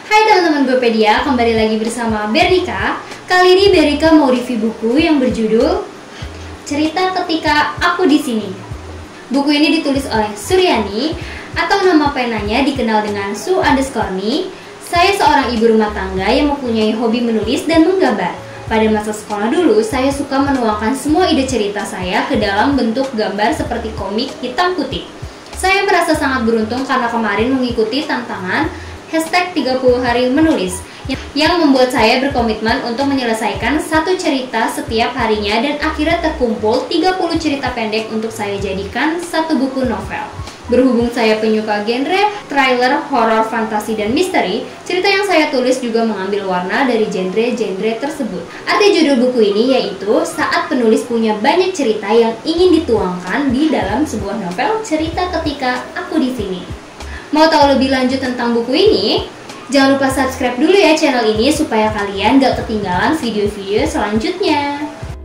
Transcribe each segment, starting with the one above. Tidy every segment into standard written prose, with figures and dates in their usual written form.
Hai teman-teman Gopedia, kembali lagi bersama Bernika. Kali ini Bernika mau review buku yang berjudul Cerita Ketika Aku di Sini. Buku ini ditulis oleh Suryani atau nama penanya dikenal dengan Su_ni. Saya seorang ibu rumah tangga yang mempunyai hobi menulis dan menggambar. Pada masa sekolah dulu, saya suka menuangkan semua ide cerita saya ke dalam bentuk gambar seperti komik hitam putih. Saya merasa sangat beruntung karena kemarin mengikuti tantangan #30 hari menulis yang membuat saya berkomitmen untuk menyelesaikan satu cerita setiap harinya dan akhirnya terkumpul 30 cerita pendek untuk saya jadikan satu buku novel. Berhubung saya penyuka genre thriller, horor, fantasi, dan misteri, cerita yang saya tulis juga mengambil warna dari genre-genre tersebut. Arti judul buku ini yaitu saat penulis punya banyak cerita yang ingin dituangkan di dalam sebuah novel Cerita Ketika Aku di Sini. Mau tahu lebih lanjut tentang buku ini? Jangan lupa subscribe dulu ya channel ini supaya kalian gak ketinggalan video-video selanjutnya.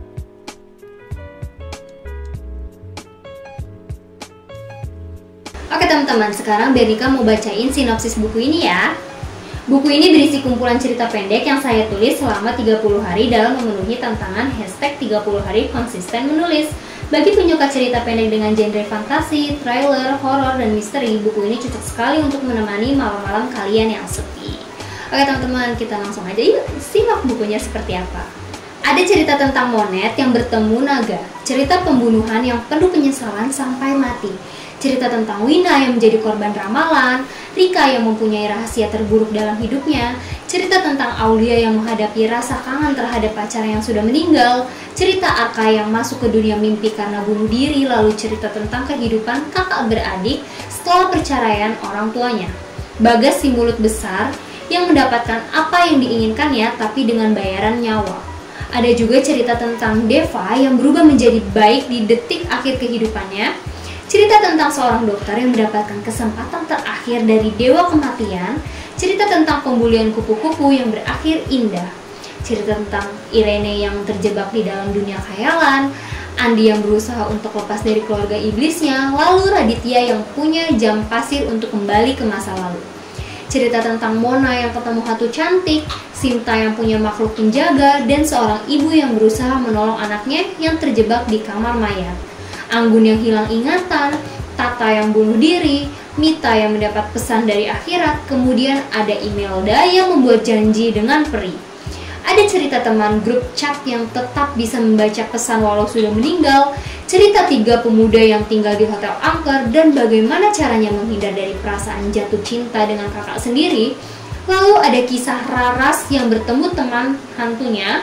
Oke teman-teman, sekarang Bernika mau bacain sinopsis buku ini ya. Buku ini berisi kumpulan cerita pendek yang saya tulis selama 30 hari dalam memenuhi tantangan #30 hari konsisten menulis. Bagi penyuka cerita pendek dengan genre fantasi, thriller, horor, dan misteri, buku ini cocok sekali untuk menemani malam-malam kalian yang sepi. Oke teman-teman, kita langsung aja yuk simak bukunya seperti apa. Ada cerita tentang Monet yang bertemu naga, cerita pembunuhan yang penuh penyesalan sampai mati, cerita tentang Wina yang menjadi korban ramalan, Rika yang mempunyai rahasia terburuk dalam hidupnya, cerita tentang Aulia yang menghadapi rasa kangen terhadap pacar yang sudah meninggal, cerita Arka yang masuk ke dunia mimpi karena bunuh diri, lalu cerita tentang kehidupan kakak beradik setelah perceraian orang tuanya, Bagas si mulut besar yang mendapatkan apa yang diinginkannya tapi dengan bayaran nyawa. Ada juga cerita tentang Deva yang berubah menjadi baik di detik akhir kehidupannya, cerita tentang seorang dokter yang mendapatkan kesempatan terakhir dari dewa kematian, cerita tentang pembulian kupu-kupu yang berakhir indah, cerita tentang Irene yang terjebak di dalam dunia khayalan, Andi yang berusaha untuk lepas dari keluarga iblisnya, lalu Raditya yang punya jam pasir untuk kembali ke masa lalu. Cerita tentang Mona yang ketemu hantu cantik, Sinta yang punya makhluk penjaga, dan seorang ibu yang berusaha menolong anaknya yang terjebak di kamar mayat. Anggun yang hilang ingatan, Tata yang bunuh diri, Mita yang mendapat pesan dari akhirat, kemudian ada Imelda yang membuat janji dengan peri. Ada cerita teman grup chat yang tetap bisa membaca pesan walau sudah meninggal, cerita 3 pemuda yang tinggal di hotel angker dan bagaimana caranya menghindar dari perasaan jatuh cinta dengan kakak sendiri. Lalu ada kisah Raras yang bertemu teman hantunya.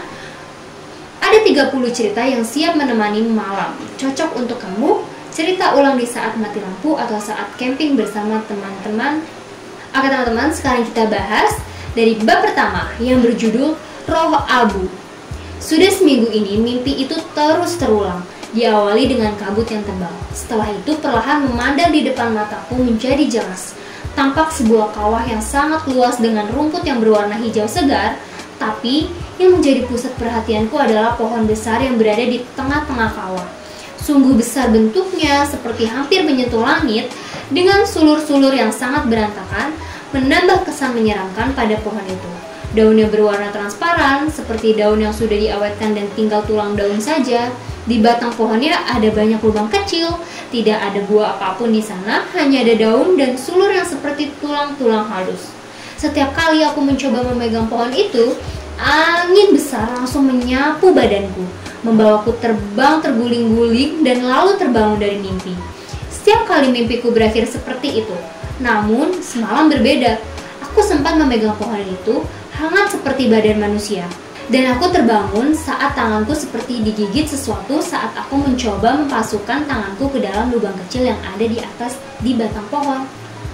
Ada 30 cerita yang siap menemani malam, cocok untuk kamu, cerita ulang di saat mati lampu atau saat camping bersama teman-teman. Oke teman-teman, sekarang kita bahas dari bab pertama yang berjudul Roh Abu. Sudah seminggu ini mimpi itu terus terulang, diawali dengan kabut yang tebal. Setelah itu perlahan memandang di depan mataku menjadi jelas. Tampak sebuah kawah yang sangat luas dengan rumput yang berwarna hijau segar, tapi yang menjadi pusat perhatianku adalah pohon besar yang berada di tengah-tengah kawah. Sungguh besar bentuknya, seperti hampir menyentuh langit, dengan sulur-sulur yang sangat berantakan, menambah kesan menyeramkan pada pohon itu. Daunnya berwarna transparan, seperti daun yang sudah diawetkan dan tinggal tulang daun saja. Di batang pohonnya ada banyak lubang kecil, tidak ada buah apapun di sana, hanya ada daun dan sulur yang seperti tulang-tulang halus. Setiap kali aku mencoba memegang pohon itu, angin besar langsung menyapu badanku, membawaku terbang terguling-guling dan lalu terbangun dari mimpi. Setiap kali mimpiku berakhir seperti itu, namun semalam berbeda. Aku sempat memegang pohon itu, hangat seperti badan manusia, dan aku terbangun saat tanganku seperti digigit sesuatu saat aku mencoba memasukkan tanganku ke dalam lubang kecil yang ada di atas di batang pohon.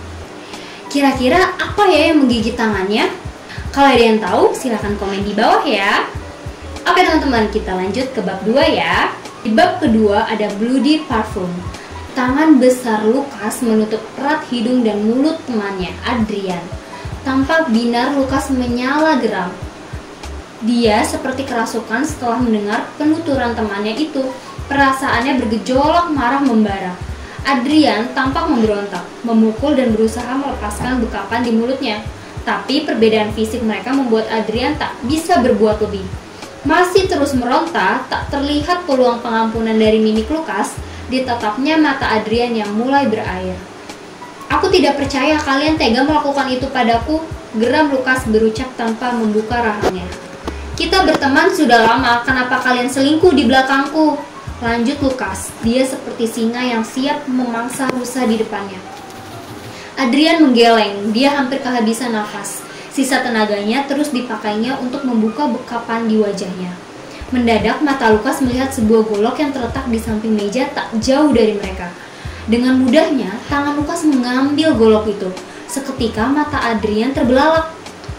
Kira-kira apa ya yang menggigit tangannya? Kalau ada yang tahu, silahkan komen di bawah ya. Oke teman-teman, kita lanjut ke bab 2 ya. Di bab kedua ada Bloody Parfum. Tangan besar Lukas menutup erat hidung dan mulut temannya, Adrian. Tampak binar Lukas menyala geram. Dia seperti kerasukan setelah mendengar penuturan temannya itu. Perasaannya bergejolak marah membara. Adrian tampak memberontak, memukul dan berusaha melepaskan bekapan di mulutnya. Tapi perbedaan fisik mereka membuat Adrian tak bisa berbuat lebih. Masih terus meronta, tak terlihat peluang pengampunan dari mimik Lukas, ditatapnya mata Adrian yang mulai berair. "Aku tidak percaya kalian tega melakukan itu padaku," geram Lukas berucap tanpa membuka rahangnya. "Kita berteman sudah lama, kenapa kalian selingkuh di belakangku?" lanjut Lukas. Dia seperti singa yang siap memangsa rusa di depannya. Adrian menggeleng, dia hampir kehabisan nafas. Sisa tenaganya terus dipakainya untuk membuka bekapan di wajahnya. Mendadak mata Lukas melihat sebuah golok yang terletak di samping meja tak jauh dari mereka. Dengan mudahnya, tangan Lukas mengambil golok itu. Seketika mata Adrian terbelalak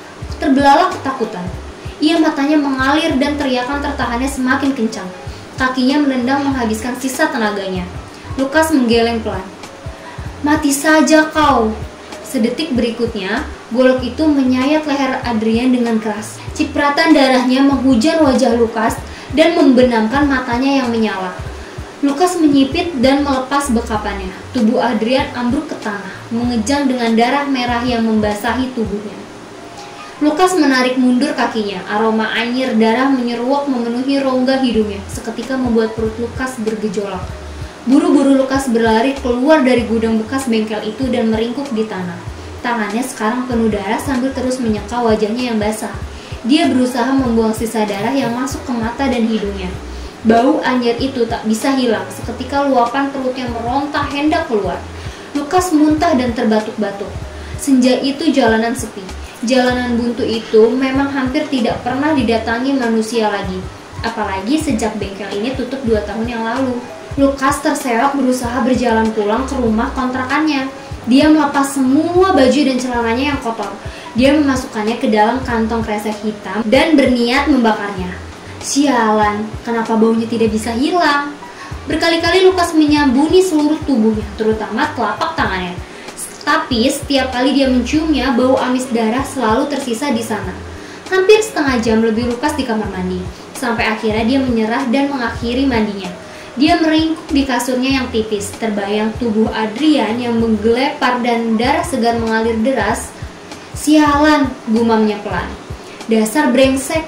ketakutan. Matanya mengalir dan teriakan tertahannya semakin kencang. Kakinya menendang menghabiskan sisa tenaganya. Lukas menggeleng pelan. "Mati saja kau!" Sedetik berikutnya, golok itu menyayat leher Adrian dengan keras. Cipratan darahnya menghujan wajah Lukas dan membenamkan matanya yang menyala. Lukas menyipit dan melepas bekapannya. Tubuh Adrian ambruk ke tanah, mengejang dengan darah merah yang membasahi tubuhnya. Lukas menarik mundur kakinya. Aroma anyir darah menyeruak memenuhi rongga hidungnya, seketika membuat perut Lukas bergejolak. Buru-buru Lukas berlari keluar dari gudang bekas bengkel itu dan meringkuk di tanah. Tangannya sekarang penuh darah sambil terus menyeka wajahnya yang basah. Dia berusaha membuang sisa darah yang masuk ke mata dan hidungnya. Bau anyir itu tak bisa hilang. Seketika luapan perutnya meronta hendak keluar. Lukas muntah dan terbatuk-batuk. Senja itu jalanan sepi. Jalanan buntu itu memang hampir tidak pernah didatangi manusia lagi. Apalagi sejak bengkel ini tutup 2 tahun yang lalu. Lukas terseok berusaha berjalan pulang ke rumah kontrakannya. Dia melepas semua baju dan celananya yang kotor. Dia memasukkannya ke dalam kantong kresek hitam dan berniat membakarnya. Sialan, kenapa baunya tidak bisa hilang? Berkali-kali Lukas menyambuni seluruh tubuhnya, terutama telapak tangannya. Tapi setiap kali dia menciumnya, bau amis darah selalu tersisa di sana. Hampir setengah jam lebih Lukas di kamar mandi, sampai akhirnya dia menyerah dan mengakhiri mandinya. Dia meringkuk di kasurnya yang tipis, terbayang tubuh Adrian yang menggelepar dan darah segar mengalir deras. "Sialan," gumamnya pelan. "Dasar brengsek,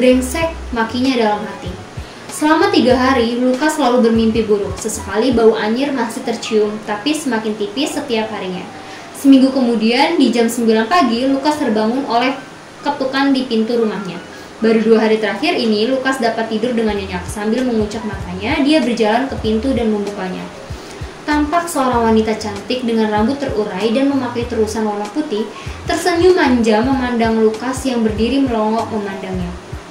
makinya dalam hati. Selama 3 hari, Lukas selalu bermimpi buruk. Sesekali bau anyir masih tercium, tapi semakin tipis setiap harinya. Seminggu kemudian, di jam 9 pagi, Lukas terbangun oleh ketukan di pintu rumahnya. Baru 2 hari terakhir ini, Lukas dapat tidur dengan nyenyak. Sambil mengucap matanya, dia berjalan ke pintu dan membukanya. Tampak seorang wanita cantik dengan rambut terurai dan memakai terusan warna putih, tersenyum manja memandang Lukas yang berdiri melongok memandangnya.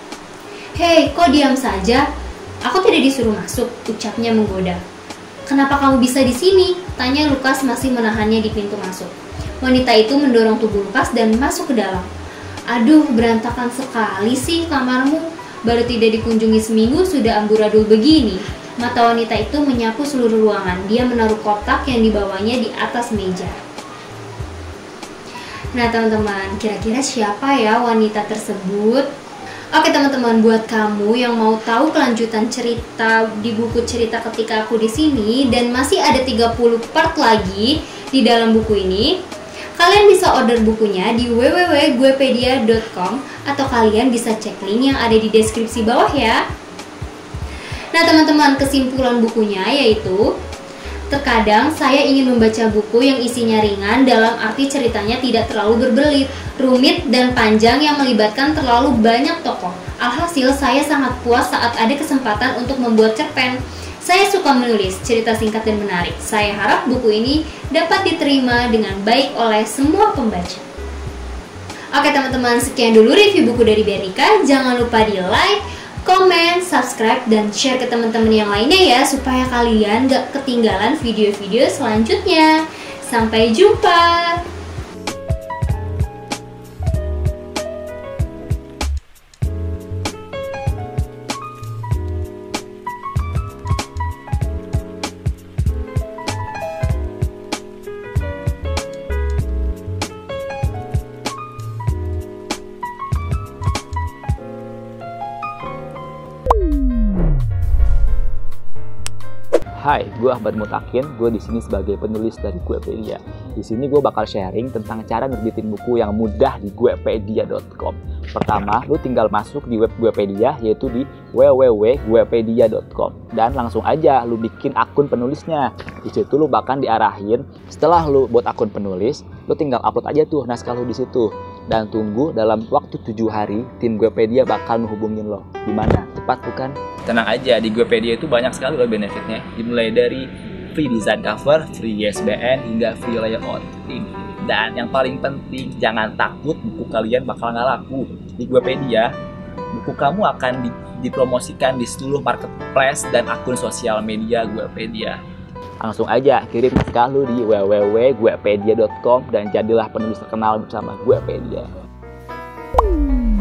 "Hei, kok diam saja? Aku tidak disuruh masuk," ucapnya menggoda. "Kenapa kamu bisa di sini?" tanya Lukas masih menahannya di pintu masuk. Wanita itu mendorong tubuh Lukas dan masuk ke dalam. "Aduh, berantakan sekali sih kamarmu. Baru tidak dikunjungi seminggu sudah amburadul begini." Mata wanita itu menyapu seluruh ruangan. Dia menaruh kotak yang dibawanya di atas meja. Nah teman-teman, kira-kira siapa ya wanita tersebut? Oke teman-teman, buat kamu yang mau tahu kelanjutan cerita di buku cerita ketika aku di sini dan masih ada 30 part lagi di dalam buku ini, kalian bisa order bukunya di www.guepedia.com atau kalian bisa cek link yang ada di deskripsi bawah ya. Nah teman-teman, kesimpulan bukunya yaitu, terkadang saya ingin membaca buku yang isinya ringan dalam arti ceritanya tidak terlalu berbelit, rumit, dan panjang yang melibatkan terlalu banyak tokoh. Alhasil saya sangat puas saat ada kesempatan untuk membuat cerpen. Saya suka menulis cerita singkat dan menarik. Saya harap buku ini dapat diterima dengan baik oleh semua pembaca. Oke teman-teman, sekian dulu review buku dari Bernika. Jangan lupa di like, komen, subscribe, dan share ke teman-teman yang lainnya ya, supaya kalian gak ketinggalan video-video selanjutnya. Sampai jumpa! Hai, gue Ahmad Mutakin. Gue di sini sebagai penulis dari Guepedia. Di sini gue bakal sharing tentang cara nerbitin buku yang mudah di guepedia.com. Pertama, lu tinggal masuk di web Guepedia, yaitu di www.guepedia.com, dan langsung aja lu bikin akun penulisnya. Di situ lu bahkan diarahin, setelah lu buat akun penulis, lu tinggal upload aja tuh naskah lu di situ. Dan tunggu dalam waktu 7 hari, tim Guepedia bakal menghubungin lo. Gimana? Cepat bukan? Tenang aja, di Guepedia itu banyak sekali loh benefitnya. Dimulai dari free design cover, free ISBN, hingga free layout. Dan yang paling penting, jangan takut buku kalian bakal nggak laku. Di Guepedia, buku kamu akan dipromosikan di seluruh marketplace dan akun sosial media Guepedia. Langsung aja kirim naskah lu di www.guepedia.com dan jadilah penulis terkenal bersama Guepedia.